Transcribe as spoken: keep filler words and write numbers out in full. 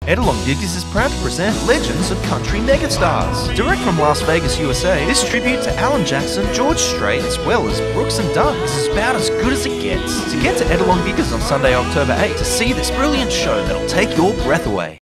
Edelong Diggers is proud to present Legends of Country Megastars. Direct from Las Vegas, U S A, this tribute to Alan Jackson, George Strait, as well as Brooks and Dunn is about as good as it gets. So get to Edelong Diggers on Sunday, October eighth to see this brilliant show that'll take your breath away.